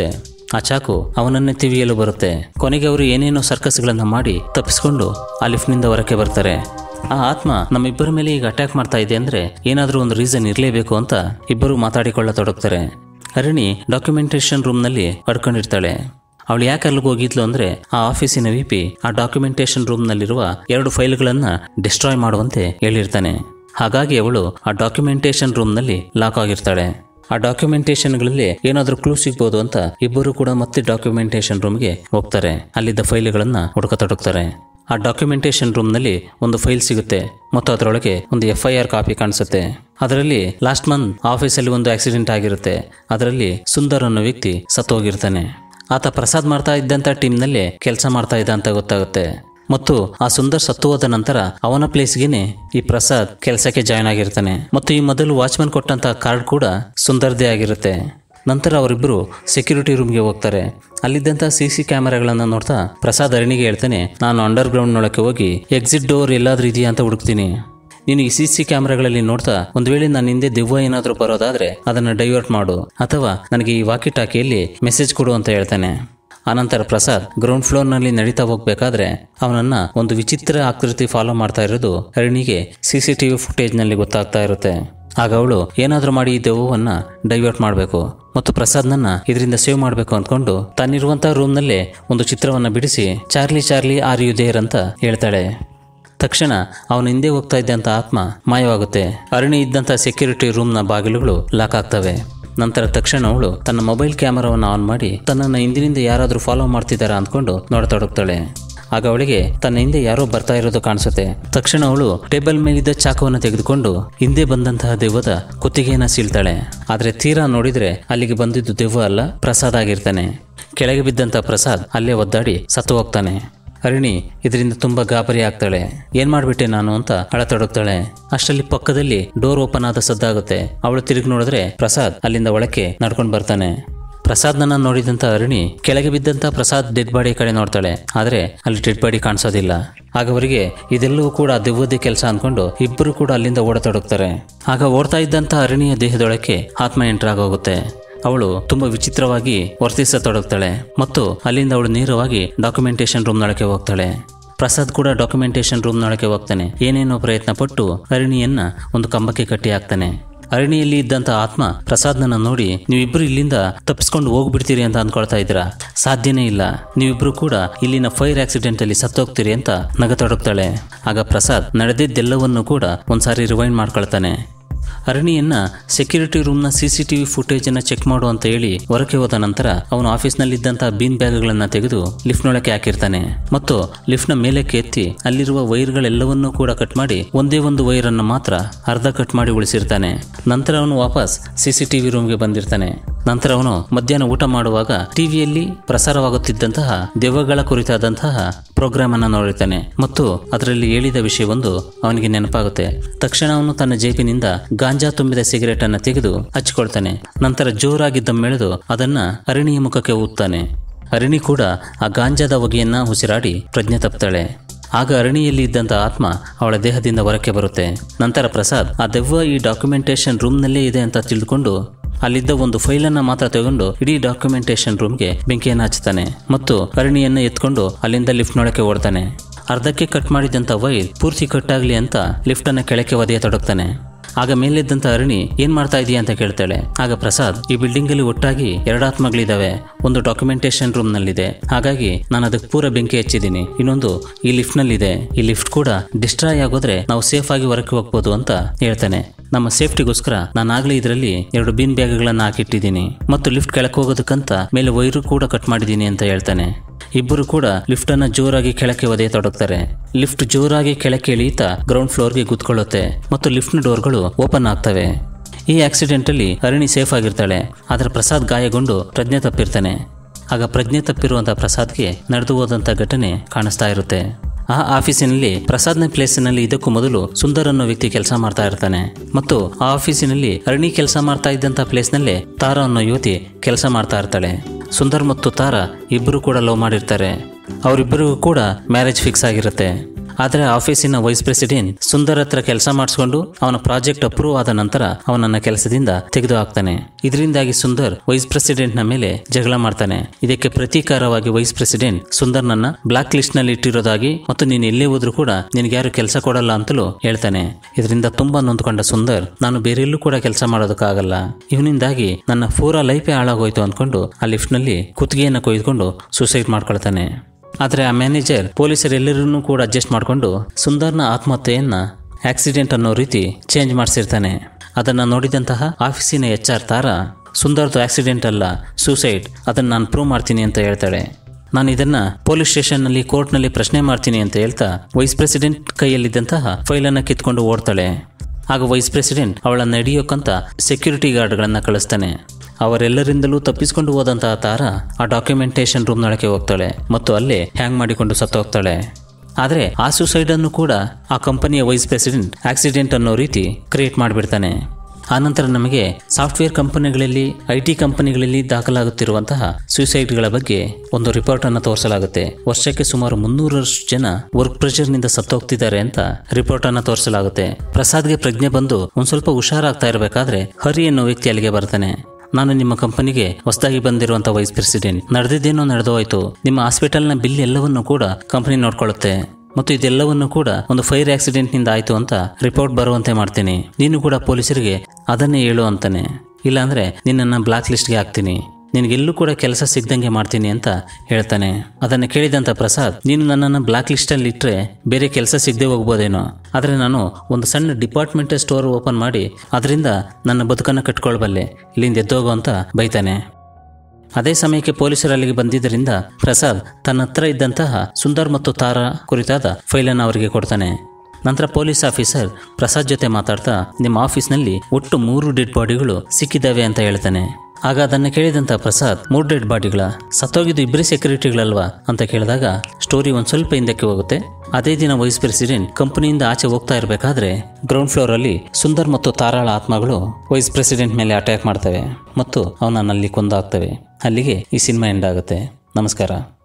ಆ ಚಾಕು ಅವನನ್ನೇ ತಿವಿಯಲು ಬರುತ್ತೆ. ಕೊನೆಗೆ ಅವರು ಏನೇನೋ ಸರ್ಕಸ್ಗಳನ್ನ ಮಾಡಿ ತಪ್ಪಿಸ್ಕೊಂಡು ಆ ಲಿಫ್ಟ್ನಿಂದ ಹೊರಕ್ಕೆ ಬರ್ತಾರೆ. ಆ ಆತ್ಮ ನಮ್ಮಿಬ್ಬರ ಮೇಲೆ ಈಗ ಅಟ್ಯಾಕ್ ಮಾಡ್ತಾ ಇದೆ ಅಂದ್ರೆ ಏನಾದರೂ ಒಂದು ರೀಸನ್ ಇರಲೇಬೇಕು ಅಂತ ಇಬ್ಬರು ಮಾತಾಡಿಕೊಳ್ಳತೊಡಗ್ತಾರೆ. ಅರುಣಿ ಡಾಕ್ಯುಮೆಂಟೇಶನ್ ರೂಮ್ನಲ್ಲಿ ಪಡ್ಕೊಂಡಿರ್ತಾಳೆ. ಅವಳು ಯಾಕೆ ಅಲ್ಲಿಗೆ ಹೋಗಿದ್ಲು ಅಂದ್ರೆ ಆ ಆಫೀಸಿನ ವಿಪಿ ಆ ಡಾಕ್ಯುಮೆಂಟೇಶನ್ ರೂಮ್ನಲ್ಲಿರುವ 2 ಫೈಲ್ಗಳನ್ನ ಡಿಸ್ಟ್ರಾಯ್ ಮಾಡುವಂತೆ ಹೇಳಿರ್ತಾನೆ. ಹಾಗಾಗಿ ಅವಳು ಆ ಡಾಕ್ಯುಮೆಂಟೇಶನ್ ರೂಮ್ನಲ್ಲಿ ಲಾಕ್ ಆಗಿರ್ತಾಳೆ. ಆ ಡಾಕ್ಯುಮೆಂಟೇಶನ್ಗಳಲ್ಲಿ ಏನಾದರೂ ಕ್ಲೂ ಸಿಗ್ಬೋದು ಅಂತ ಇಬ್ಬರು ಕೂಡ ಮತ್ತೆ ಡಾಕ್ಯುಮೆಂಟೇಶನ್ ರೂಮ್ಗೆ ಹೋಗ್ತಾರೆ. ಅಲ್ಲಿದ್ದ ಫೈಲ್ಗಳನ್ನ ಹುಡುಕತೊಡಗ್ತಾರೆ. ಆ ಡಾಕ್ಯುಮೆಂಟೇಶನ್ ರೂಮ್ನಲ್ಲಿ ಒಂದು ಫೈಲ್ ಸಿಗುತ್ತೆ ಮತ್ತು ಅದರೊಳಗೆ ಒಂದು FIR ಕಾಪಿ ಕಾಣಿಸುತ್ತೆ. ಅದರಲ್ಲಿ ಲಾಸ್ಟ್ ಮಂತ್ ಆಫೀಸಲ್ಲಿ ಒಂದು ಆಕ್ಸಿಡೆಂಟ್ ಆಗಿರುತ್ತೆ. ಅದರಲ್ಲಿ ಸುಂದರ್ ಅನ್ನೋ ವ್ಯಕ್ತಿ ಸತ್ತೋಗಿರ್ತಾನೆ. ಆತ ಪ್ರಸಾದ್ ಮಾಡ್ತಾ ಇದ್ದಂಥ ಟೀಮ್ನಲ್ಲೇ ಕೆಲಸ ಮಾಡ್ತಾ ಇದ್ದ ಅಂತ ಗೊತ್ತಾಗುತ್ತೆ. ಮತ್ತು ಆ ಸುಂದರ್ ಸತ್ತು ಹೋದ ನಂತರ ಅವನ ಪ್ಲೇಸ್ಗೆನೆ ಈ ಪ್ರಸಾದ್ ಕೆಲಸಕ್ಕೆ ಜಾಯ್ನ್ ಆಗಿರ್ತಾನೆ. ಮತ್ತು ಈ ಮೊದಲು ವಾಚ್ಮನ್ ಕೊಟ್ಟಂತ ಕಾರ್ಡ್ ಕೂಡ ಸುಂದರ್ದೇ ಆಗಿರುತ್ತೆ. ನಂತರ ಅವರಿಬ್ಬರು ಸೆಕ್ಯೂರಿಟಿ ರೂಮ್ಗೆ ಹೋಗ್ತಾರೆ. ಅಲ್ಲಿದ್ದಂಥ CC ಕ್ಯಾಮೆರಾಗಳನ್ನು ನೋಡ್ತಾ ಪ್ರಸಾದ್ ಅರುಣಿಗೆ ಹೇಳ್ತಾನೆ, ನಾನು ಅಂಡರ್ ಗ್ರೌಂಡ್ನೊಳಕ್ಕೆ ಹೋಗಿ ಎಕ್ಸಿಟ್ ಡೋರ್ ಎಲ್ಲಾದ್ರೂ ಇದೆಯಾ ಅಂತ ಹುಡುಕ್ತೀನಿ. ನೀನು ಈ CC ಕ್ಯಾಮೆರಾಗಳಲ್ಲಿ ನೋಡ್ತಾ ಒಂದು ವೇಳೆ ನನ್ನ ಹಿಂದೆ ದೆವ್ವ ಏನಾದರೂ ಬರೋದಾದ್ರೆ ಅದನ್ನು ಡೈವರ್ಟ್ ಮಾಡು, ಅಥವಾ ನನಗೆ ಈ ವಾಕಿ ಟಾಕಿಯಲ್ಲಿ ಮೆಸೇಜ್ ಕೊಡು ಅಂತ ಹೇಳ್ತಾನೆ. ಆನಂತರ ಪ್ರಸಾದ್ ಗ್ರೌಂಡ್ ಫ್ಲೋರ್ನಲ್ಲಿ ನಡೀತಾ ಹೋಗ್ಬೇಕಾದ್ರೆ ಅವನನ್ನ ಒಂದು ವಿಚಿತ್ರ ಆಕೃತಿ ಫಾಲೋ ಮಾಡ್ತಾ ಇರೋದು ಅರುಣಿಗೆ CCTV ಫುಟೇಜ್ನಲ್ಲಿ ಗೊತ್ತಾಗ್ತಾ ಇರುತ್ತೆ. ಆಗ ಅವಳು ಏನಾದರೂ ಮಾಡಿ ಈ ದೆವ್ವನ್ನ ಡೈವರ್ಟ್ ಮಾಡಬೇಕು ಮತ್ತು ಪ್ರಸಾದ್ನನ್ನ ಇದರಿಂದ ಸೇವ್ ಮಾಡಬೇಕು ಅಂದ್ಕೊಂಡು ತಾನಿರುವಂತಹ ರೂಮ್ನಲ್ಲೇ ಒಂದು ಚಿತ್ರವನ್ನ ಬಿಡಿಸಿ Charlie Charlie are you there ಅಂತ ಹೇಳ್ತಾಳೆ. ತಕ್ಷಣ ಅವನ ಹಿಂದೆ ಹೋಗ್ತಾ ಇದ್ದಂಥ ಆತ್ಮ ಮಾಯವಾಗುತ್ತೆ. ಅರುಣಿ ಇದ್ದಂಥ ಸೆಕ್ಯೂರಿಟಿ ರೂಮ್ನ ಬಾಗಿಲುಗಳು ಲಾಕ್ ಆಗ್ತವೆ. ನಂತರ ತಕ್ಷಣ ಅವಳು ತನ್ನ ಮೊಬೈಲ್ ಕ್ಯಾಮರಾವನ್ನು ಆನ್ ಮಾಡಿ ತನ್ನನ್ನು ಹಿಂದಿನಿಂದ ಯಾರಾದರೂ ಫಾಲೋ ಮಾಡ್ತಿದ್ದಾರಾ ಅಂದ್ಕೊಂಡು ನೋಡತೊಡಗ್ತಾಳೆ. ಆಗ ಅವಳಿಗೆ ತನ್ನ ಹಿಂದೆ ಯಾರೋ ಬರ್ತಾ ಇರೋದು ಕಾಣಿಸುತ್ತೆ. ತಕ್ಷಣ ಅವಳು ಟೇಬಲ್ ಮೇಲಿದ್ದ ಚಾಕುವನ್ನು ತೆಗೆದುಕೊಂಡು ಹಿಂದೆ ಬಂದಂತಹ ದೆವ್ವದ ಕುತ್ತಿಗೆಯನ್ನ ಸೀಳ್ತಾಳೆ. ಆದ್ರೆ ತೀರಾ ನೋಡಿದ್ರೆ ಅಲ್ಲಿಗೆ ಬಂದಿದ್ದು ದೆವ್ವ ಅಲ್ಲ, ಪ್ರಸಾದ್ ಆಗಿರ್ತಾನೆ. ಕೆಳಗೆ ಬಿದ್ದಂತ ಪ್ರಸಾದ್ ಅಲ್ಲೇ ಒದ್ದಾಡಿ ಸತ್ತು ಹೋಗ್ತಾನೆ. ಅರುಣಿ ಇದರಿಂದ ತುಂಬಾ ಗಾಬರಿ ಆಗ್ತಾಳೆ. ಏನ್ ಮಾಡ್ಬಿಟ್ಟೆ ನಾನು ಅಂತ ಅಳತೊಡಗ್ತಾಳೆ. ಅಷ್ಟರಲ್ಲಿ ಪಕ್ಕದಲ್ಲಿ ಡೋರ್ ಓಪನ್ ಆದ ಸದ್ದಾಗುತ್ತೆ. ಅವಳು ತಿರುಗಿ ನೋಡಿದ್ರೆ ಪ್ರಸಾದ್ ಅಲ್ಲಿಂದ ಒಳಕ್ಕೆ ನಡ್ಕೊಂಡು ಬರ್ತಾನೆ. ಪ್ರಸಾದ್ನ ನೋಡಿದಂತ ಅರುಣಿ ಕೆಳಗೆ ಬಿದ್ದಂತ ಪ್ರಸಾದ್ ಡೆಡ್ ಬಾಡಿ ಕಡೆ ನೋಡ್ತಾಳೆ. ಆದ್ರೆ ಅಲ್ಲಿ ಡೆಡ್ ಬಾಡಿ ಕಾಣಿಸೋದಿಲ್ಲ. ಆಗ ಅವರಿಗೆ ಇದೆಲ್ಲವೂ ಕೂಡ ದೆವ್ವದೇ ಕೆಲಸ ಅನ್ಕೊಂಡು ಇಬ್ಬರು ಕೂಡ ಅಲ್ಲಿಂದ ಓಡತೊಡಗ್ತಾರೆ. ಆಗ ಓಡ್ತಾ ಇದ್ದಂತ ಅರುಣಿಯ ದೇಹದೊಳಕ್ಕೆ ಆತ್ಮ ಎಂಟರ್ ಆಗೋಗುತ್ತೆ. ಅವಳು ತುಂಬಾ ವಿಚಿತ್ರವಾಗಿ ವರ್ತಿಸತೊಡಗ್ತಾಳೆ ಮತ್ತು ಅಲ್ಲಿಂದ ಅವಳು ನೇರವಾಗಿ ಡಾಕ್ಯುಮೆಂಟೇಶನ್ ರೂಮ್ನೊಳಗೆ ಹೋಗ್ತಾಳೆ. ಪ್ರಸಾದ್ ಕೂಡ ಡಾಕ್ಯುಮೆಂಟೇಶನ್ ರೂಮ್ನೊಳಗೆ ಹೋಗ್ತಾನೆ. ಏನೇನೋ ಪ್ರಯತ್ನ ಪಟ್ಟು ಅರುಣಿಯನ್ನ ಒಂದು ಕಂಬಕ್ಕೆ ಕಟ್ಟಿ ಹಾಕ್ತಾನೆ. ಅರಣ್ಯಲ್ಲಿ ಇದ್ದಂತ ಆತ್ಮ ಪ್ರಸಾದ್ನ ನೋಡಿ, ನೀವಿಬ್ರು ಇಲ್ಲಿಂದ ತಪ್ಪಿಸ್ಕೊಂಡು ಹೋಗ್ಬಿಡ್ತೀರಿ ಅಂತ ಅಂದ್ಕೊಳ್ತಾ ಇದ್ದೀರಾ? ಸಾಧ್ಯನೇ ಇಲ್ಲ, ನೀವಿಬ್ರು ಕೂಡ ಇಲ್ಲಿನ ಫೈರ್ ಆಕ್ಸಿಡೆಂಟ್ ಅಲ್ಲಿ ಸತ್ತೋಗ್ತೀರಿ ಅಂತ ನಗತೊಡಗ್ತಾಳೆ. ಆಗ ಪ್ರಸಾದ್ ನಡೆದಿದ್ದೆಲ್ಲವನ್ನೂ ಕೂಡ ಒಂದ್ಸಾರಿ ರಿವೈಂಡ್ ಮಾಡ್ಕೊಳ್ತಾನೆ. ಅರಣಿಯನ್ನ ಸೆಕ್ಯೂರಿಟಿ ರೂಮ್ನ CCTV ಫುಟೇಜ್ ಅನ್ನ ಚೆಕ್ ಮಾಡು ಅಂತ ಹೇಳಿ ಹೊರಕ್ಕೆ ಹೋದ ನಂತರ ಅವನು ಆಫೀಸ್ನಲ್ಲಿದ್ದಂತಹ ಬೀನ್ ಬ್ಯಾಗ್ಗಳನ್ನ ತೆಗೆದು ಲಿಫ್ಟ್ನೊಳಕ್ಕೆ ಹಾಕಿರ್ತಾನೆ ಮತ್ತು ಲಿಫ್ಟ್ನ ಮೇಲಕ್ಕೆ ಎತ್ತಿ ಅಲ್ಲಿರುವ ವೈರ್ಗಳೆಲ್ಲವನ್ನೂ ಕೂಡ ಕಟ್ ಮಾಡಿ ಒಂದೇ ಒಂದು ವೈರ್ ಅನ್ನು ಮಾತ್ರ ಅರ್ಧ ಕಟ್ ಮಾಡಿ ಉಳಿಸಿರ್ತಾನೆ. ನಂತರ ಅವನು ವಾಪಸ್ CCTV ರೂಮ್ಗೆ ಬಂದಿರ್ತಾನೆ. ನಂತರ ಅವನು ಮಧ್ಯಾಹ್ನ ಊಟ ಮಾಡುವಾಗ ಟಿವಿಯಲ್ಲಿ ಪ್ರಸಾರವಾಗುತ್ತಿದ್ದಂತಹ ದೆವ್ವಗಳ ಕುರಿತಾದಂತಹ ಪ್ರೋಗ್ರಾಮ್ ಅನ್ನ ನೋಡಿರ್ತಾನೆ ಮತ್ತು ಅದರಲ್ಲಿ ಹೇಳಿದ ವಿಷಯವೊಂದು ಅವನಿಗೆ ನೆನಪಾಗುತ್ತೆ. ತಕ್ಷಣ ಅವನು ತನ್ನ ಜೇಬಿನಿಂದ ಗಾಂಜಾ ತುಂಬಿದ ಸಿಗರೇಟ್ ಅನ್ನ ತೆಗೆದು ಹಚ್ಚಿಕೊಳ್ತಾನೆ. ನಂತರ ಜೋರಾಗಿ ದಮ್ಮೆಳೆದು ಅದನ್ನ ಅರಣಿಯ ಮುಖಕ್ಕೆ ಊದ್ತಾನೆ. ಅರಣಿ ಕೂಡ ಆ ಗಾಂಜಾದ ಹೊಗೆಯನ್ನ ಉಸಿರಾಡಿ ಪ್ರಜ್ಞೆ ತಪ್ಪುತ್ತಾಳೆ. ಆಗ ಅರಣಿಯಲ್ಲಿ ಇದ್ದಂತ ಆತ್ಮ ಅವಳ ದೇಹದಿಂದ ಹೊರಕ್ಕೆ ಬರುತ್ತೆ. ನಂತರ ಪ್ರಸಾದ್ ಆ ದೆವ್ವ ಈ ಡಾಕ್ಯುಮೆಂಟೇಶನ್ ರೂಮ್ನಲ್ಲೇ ಇದೆ ಅಂತ ತಿಳಿದುಕೊಂಡು ಅಲ್ಲಿದ್ದ ಒಂದು ಫೈಲನ್ನು ಮಾತ್ರ ತಗೊಂಡು ಇಡೀ ಡಾಕ್ಯುಮೆಂಟೇಶನ್ ರೂಮ್ಗೆ ಬೆಂಕಿಯನ್ನು ಹಚ್ಚುತ್ತಾನೆ ಮತ್ತು ಅರಣಿಯನ್ನು ಎತ್ಕೊಂಡು ಅಲ್ಲಿಂದ ಲಿಫ್ಟ್ನೊಳಕ್ಕೆ ಓಡ್ತಾನೆ. ಅರ್ಧಕ್ಕೆ ಕಟ್ ಮಾಡಿದಂಥ ವೈರ್ ಪೂರ್ತಿ ಕಟ್ಟಾಗ್ಲಿ ಅಂತ ಲಿಫ್ಟನ್ನು ಕೆಳಕ್ಕೆ ಒದೆಯತೊಡಗ್ತಾನೆ. ಆಗ ಮೇಲಿದ್ದಂಥ ಅರಣಿ ಏನ್ ಮಾಡ್ತಾ ಇದೀಯ ಅಂತ ಕೇಳ್ತಾಳೆ. ಆಗ ಪ್ರಸಾದ್, ಈ ಬಿಲ್ಡಿಂಗ್ ಅಲ್ಲಿ ಒಟ್ಟಾಗಿ 2 ಆತ್ಮಗಳಿದಾವೆ, ಒಂದು ಡಾಕ್ಯುಮೆಂಟೇಶನ್ ರೂಮ್ ನಲ್ಲಿದೆ, ಹಾಗಾಗಿ ನಾನು ಅದಕ್ಕೆ ಪೂರ ಬೆಂಕಿ ಹಚ್ಚಿದ್ದೀನಿ, ಇನ್ನೊಂದು ಈ ಲಿಫ್ಟ್ ನಲ್ಲಿದೆ, ಈ ಲಿಫ್ಟ್ ಕೂಡ ಡಿಸ್ಟ್ರಾಯ್ ಆಗೋದ್ರೆ ನಾವು ಸೇಫ್ ಆಗಿ ಹೊರಕ್ಕೆ ಹೋಗ್ಬೋದು ಅಂತ ಹೇಳ್ತಾನೆ. ನಮ್ಮ ಸೇಫ್ಟಿಗೋಸ್ಕರ ನಾನಾಗ್ಲೇ ಇದರಲ್ಲಿ 2 ಬೀನ್ ಬ್ಯಾಗ್ಗಳನ್ನ ಹಾಕಿಟ್ಟಿದ್ದೀನಿ ಮತ್ತು ಲಿಫ್ಟ್ ಕೆಳಕ್ಕೆ ಹೋಗೋದಕ್ಕಂತ ಮೇಲೆ ವೈರು ಕೂಡ ಕಟ್ ಮಾಡಿದ್ದೀನಿ ಅಂತ ಹೇಳ್ತಾನೆ. ಇಬ್ಬರು ಕೂಡ ಲಿಫ್ಟ್ ಅನ್ನ ಜೋರಾಗಿ ಕೆಳಕ್ಕೆ ಒದೆಯತೊಡಗ್ತಾರೆ. ಲಿಫ್ಟ್ ಜೋರಾಗಿ ಕೆಳಕ್ಕೆ ಇಳಿಯುತ್ತಾ ಗ್ರೌಂಡ್ ಫ್ಲೋರ್ಗೆ ಗುದ್ಕೊಳ್ಳುತ್ತೆ ಮತ್ತು ಲಿಫ್ಟ್ನ ಡೋರ್ಗಳು ಓಪನ್ ಆಗ್ತವೆ. ಈ ಆಕ್ಸಿಡೆಂಟ್ ಅಲ್ಲಿ ಅರಣಿ ಸೇಫ್ ಆಗಿರ್ತಾಳೆ, ಆದ್ರೆ ಪ್ರಸಾದ್ ಗಾಯಗೊಂಡು ಪ್ರಜ್ಞೆ ತಪ್ಪಿರ್ತಾನೆ. ಆಗ ಪ್ರಜ್ಞೆ ತಪ್ಪಿರುವಂತಹ ಪ್ರಸಾದ್ಗೆ ನಡೆದು ಹೋದಂತ ಘಟನೆ ಕಾಣಿಸ್ತಾ ಇರುತ್ತೆ. ಆ ಆಫೀಸಿನಲ್ಲಿ ಪ್ರಸಾದ್ನ ಪ್ಲೇಸಿನಲ್ಲಿ ಇದಕ್ಕೂ ಮೊದಲು ಸುಂದರ್ ಅನ್ನೋ ವ್ಯಕ್ತಿ ಕೆಲಸ ಮಾಡ್ತಾ ಇರ್ತಾನೆ ಮತ್ತು ಆ ಆಫೀಸಿನಲ್ಲಿ ಅರಣಿ ಕೆಲಸ ಮಾಡ್ತಾ ಇದ್ದಂತ ಪ್ಲೇಸ್ನಲ್ಲೇ ತಾರಾ ಅನ್ನೋ ಯುವತಿ ಕೆಲಸ ಮಾಡ್ತಾ ಇರ್ತಾಳೆ. ಸುಂದರ್ ಮತ್ತು ತಾರಾ ಇಬ್ಬರು ಕೂಡ ಲವ್ ಮಾಡಿರ್ತಾರೆ. ಅವರಿಬ್ಬರಿಗೂ ಕೂಡ ಮ್ಯಾರೇಜ್ ಫಿಕ್ಸ್ ಆಗಿರುತ್ತೆ. ಆದ್ರೆ ಆಫೀಸಿನ ವೈಸ್ ಪ್ರೆಸಿಡೆಂಟ್ ಸುಂದರ್ ಹತ್ರ ಕೆಲಸ ಮಾಡಿಸ್ಕೊಂಡು ಅವನ ಪ್ರಾಜೆಕ್ಟ್ ಅಪ್ರೂವ್ ಆದ ನಂತರ ಅವನನ್ನ ಕೆಲಸದಿಂದ ತೆಗೆದು ಹಾಕ್ತಾನೆ. ಇದರಿಂದಾಗಿ ಸುಂದರ್ ವೈಸ್ ಪ್ರೆಸಿಡೆಂಟ್ ನ ಮೇಲೆ ಜಗಳ ಮಾಡ್ತಾನೆ. ಇದಕ್ಕೆ ಪ್ರತೀಕಾರವಾಗಿ ವೈಸ್ ಪ್ರೆಸಿಡೆಂಟ್ ಸುಂದರ್ ನನ್ನ ಬ್ಲಾಕ್ ಲಿಸ್ಟ್ ನಲ್ಲಿ ಇಟ್ಟಿರೋದಾಗಿ ಮತ್ತು ನೀನು ಎಲ್ಲೇ ಹೋದ್ರೂ ಕೂಡ ನಿನ್ಗೆ ಯಾರು ಕೆಲಸ ಕೊಡಲ್ಲ ಅಂತಲೂ ಹೇಳ್ತಾನೆ. ಇದರಿಂದ ತುಂಬಾ ನೊಂದ್ಕೊಂಡ ಸುಂದರ್, ನಾನು ಬೇರೆ ಎಲ್ಲೂ ಕೂಡ ಕೆಲಸ ಮಾಡೋದಕ್ಕಾಗಲ್ಲ, ಇವನಿಂದಾಗಿ ನನ್ನ ಪೂರಾ ಲೈಫೇ ಹಾಳಾಗೋಯ್ತು ಅಂದ್ಕೊಂಡು ಆ ಲಿಫ್ಟ್ ನಲ್ಲಿ ಕುತ್ತಿಗೆಯನ್ನು ಕೊಯ್ದುಕೊಂಡು ಸೂಸೈಡ್ ಮಾಡ್ಕೊಳ್ತಾನೆ. ಆದ್ರೆ ಆ ಮ್ಯಾನೇಜರ್ ಪೊಲೀಸರೆಲ್ಲರನ್ನೂ ಕೂಡ ಅಡ್ಜಸ್ಟ್ ಮಾಡಿಕೊಂಡು ಸುಂದರ್ನ ಆತ್ಮಹತ್ಯೆಯನ್ನ ಆಕ್ಸಿಡೆಂಟ್ ಅನ್ನೋ ರೀತಿ ಚೇಂಜ್ ಮಾಡಿಸಿರ್ತಾನೆ. ಅದನ್ನ ನೋಡಿದಂತಹ ಆಫೀಸಿನ HR ತಾರಾ, ಸುಂದರ್ದು ಆಕ್ಸಿಡೆಂಟ್ ಅಲ್ಲ, ಸೂಸೈಡ್, ಅದನ್ನ ನಾನು ಪ್ರೂವ್ ಮಾಡ್ತೀನಿ ಅಂತ ಹೇಳ್ತಾಳೆ. ನಾನು ಇದನ್ನ ಪೊಲೀಸ್ ಸ್ಟೇಷನ್ ನಲ್ಲಿ ಕೋರ್ಟ್ ನಲ್ಲಿ ಪ್ರಶ್ನೆ ಮಾಡ್ತೀನಿ ಅಂತ ಹೇಳ್ತಾ ವೈಸ್ ಪ್ರೆಸಿಡೆಂಟ್ ಕೈಯಲ್ಲಿದ್ದಂತಹ ಫೈಲನ್ನು ಕಿತ್ಕೊಂಡು ಓಡ್ತಾಳೆ. ಆಗ ವೈಸ್ ಪ್ರೆಸಿಡೆಂಟ್ ಅವಳನ್ನ ಹಿಡಿಯೋಕ್ಕಂತ ಸೆಕ್ಯೂರಿಟಿ ಗಾರ್ಡ್ಗಳನ್ನ ಕಳಿಸ್ತಾನೆ. ಅವರೆಲ್ಲರಿಂದಲೂ ತಪ್ಪಿಸಿಕೊಂಡು ಹೋದಂತಹ ತಾರಾ ಆ ಡಾಕ್ಯುಮೆಂಟೇಶನ್ ರೂಮ್ನೊಳಗೆ ಹೋಗ್ತಾಳೆ ಮತ್ತು ಅಲ್ಲೇ ಹ್ಯಾಂಗ್ ಮಾಡಿಕೊಂಡು ಸತ್ತು ಹೋಗ್ತಾಳೆ. ಆದರೆ ಆ ಸೂಸೈಡ್ ಅನ್ನು ಕೂಡ ಆ ಕಂಪನಿಯ ವೈಸ್ ಪ್ರೆಸಿಡೆಂಟ್ ಆಕ್ಸಿಡೆಂಟ್ ಅನ್ನೋ ರೀತಿ ಕ್ರಿಯೇಟ್ ಮಾಡಿಬಿಡ್ತಾನೆ. ಆನಂತರ ನಮಗೆ ಸಾಫ್ಟ್ವೇರ್ ಕಂಪನಿಗಳಲ್ಲಿ, IT ಕಂಪನಿಗಳಲ್ಲಿ ದಾಖಲಾಗುತ್ತಿರುವಂತಹ ಸೂಸೈಡ್ಗಳ ಬಗ್ಗೆ ಒಂದು ರಿಪೋರ್ಟ್ ಅನ್ನು ತೋರಿಸಲಾಗುತ್ತೆ. ವರ್ಷಕ್ಕೆ ಸುಮಾರು 300 ಜನ ವರ್ಕ್ ಪ್ರೆಷರ್ ನಿಂದ ಸತ್ತೋಗ್ತಿದ್ದಾರೆ ಅಂತ ರಿಪೋರ್ಟ್ ಅನ್ನು ತೋರಿಸಲಾಗುತ್ತೆ. ಪ್ರಸಾದ್ಗೆ ಪ್ರಜ್ಞೆ ಬಂದು ಒಂದ್ ಸ್ವಲ್ಪ ಹುಷಾರಾಗ್ತಾ ಇರಬೇಕಾದ್ರೆ ಹರಿ ಅನ್ನೋ ವ್ಯಕ್ತಿ ಅಲ್ಲಿಗೆ ಬರ್ತಾನೆ. ನಾನು ನಿಮ್ಮ ಕಂಪನಿಗೆ ಹೊಸದಾಗಿ ಬಂದಿರುವಂತಹ ವೈಸ್ ಪ್ರೆಸಿಡೆಂಟ್, ನಡೆದಿದ್ದೇನೋ ನಡೆದೋಯ್ತು, ನಿಮ್ಮ ಹಾಸ್ಪಿಟಲ್ನ ಬಿಲ್ ಎಲ್ಲವನ್ನೂ ಕೂಡ ಕಂಪನಿ ನೋಡ್ಕೊಳ್ಳುತ್ತೆ ಮತ್ತು ಇದೆಲ್ಲವನ್ನು ಕೂಡ ಒಂದು ಫೈರ್ ಆಕ್ಸಿಡೆಂಟ್ ನಿಂದ ಆಯ್ತು ಅಂತ ರಿಪೋರ್ಟ್ ಬರುವಂತೆ ಮಾಡ್ತೀನಿ. ನೀನು ಕೂಡ ಪೊಲೀಸರಿಗೆ ಅದನ್ನೇ ಹೇಳು ಅಂತಾನೆ. ಇಲ್ಲಾಂದ್ರೆ ನಿನ್ನನ್ನು ಬ್ಲಾಕ್ ಲಿಸ್ಟ್ಗೆ ಹಾಕ್ತೀನಿ, ನಿನಗೆಲ್ಲೂ ಕೂಡ ಕೆಲಸ ಸಿಗ್ದಂಗೆ ಮಾಡ್ತೀನಿ ಅಂತ ಹೇಳ್ತಾನೆ. ಅದನ್ನು ಕೇಳಿದಂತ ಪ್ರಸಾದ್, ನೀನು ನನ್ನನ್ನು ಬ್ಲಾಕ್ ಲಿಸ್ಟ್ ಅಲ್ಲಿ ಇಟ್ಟರೆ ಬೇರೆ ಕೆಲಸ ಸಿಗದೆ ಹೋಗ್ಬೋದೇನೋ, ಆದರೆ ನಾನು ಒಂದು ಸಣ್ಣ ಡಿಪಾರ್ಟ್ಮೆಂಟಲ್ ಸ್ಟೋರ್ ಓಪನ್ ಮಾಡಿ ಅದರಿಂದ ನನ್ನ ಬದುಕನ್ನು ಕಟ್ಕೊಳ್ಬಲ್ಲೆ, ಇಲ್ಲಿಂದ ಎದ್ದೋಗೋ ಅಂತ ಬೈತಾನೆ. ಅದೇ ಸಮಯಕ್ಕೆ ಪೊಲೀಸರು ಅಲ್ಲಿಗೆ ಬಂದಿದ್ದರಿಂದ ಪ್ರಸಾದ್ ತನ್ನ ಹತ್ರ ಇದ್ದಂತಹ ಸುಂದರ್ ಮತ್ತು ತಾರಾ ಕುರಿತಾದ ಫೈಲನ್ನು ಅವರಿಗೆ ಕೊಡ್ತಾನೆ. ನಂತರ ಪೊಲೀಸ್ ಆಫೀಸರ್ ಪ್ರಸಾದ್ ಜೊತೆ ಮಾತಾಡ್ತಾ ನಿಮ್ಮ ಆಫೀಸ್ನಲ್ಲಿ ಒಟ್ಟು 3 ಡೆಡ್ ಬಾಡಿಗಳು ಸಿಕ್ಕಿದ್ದಾವೆ ಅಂತ ಹೇಳ್ತಾನೆ. ಆಗ ಅದನ್ನು ಕೇಳಿದಂತ ಪ್ರಸಾದ್, 3 ಡೆಡ್ ಬಾಡಿಗಳ, ಸತ್ತೋಗಿದ್ದು ಇಬ್ಬರೇ ಸೆಕ್ಯೂರಿಟಿಗಳಲ್ವಾ ಅಂತ ಕೇಳಿದಾಗ ಸ್ಟೋರಿ ಒಂದ್ ಸ್ವಲ್ಪ ಹಿಂದಕ್ಕೆ ಹೋಗುತ್ತೆ. ಅದೇ ದಿನ ವೈಸ್ ಪ್ರೆಸಿಡೆಂಟ್ ಕಂಪನಿಯಿಂದ ಆಚೆ ಹೋಗ್ತಾ ಇರಬೇಕಾದ್ರೆ ಗ್ರೌಂಡ್ ಫ್ಲೋರ್ ಅಲ್ಲಿ ಸುಂದರ್ ಮತ್ತು ತಾರಾಳ ಆತ್ಮಗಳು ವೈಸ್ ಪ್ರೆಸಿಡೆಂಟ್ ಮೇಲೆ ಅಟ್ಯಾಕ್ ಮಾಡ್ತವೆ ಮತ್ತು ಅವನನ್ನಲ್ಲಿ ಕೊಂದಾಗ್ತವೆ. ಅಲ್ಲಿಗೆ ಈ ಸಿನಿಮಾ ಎಂಡ್ ಆಗುತ್ತೆ. ನಮಸ್ಕಾರ.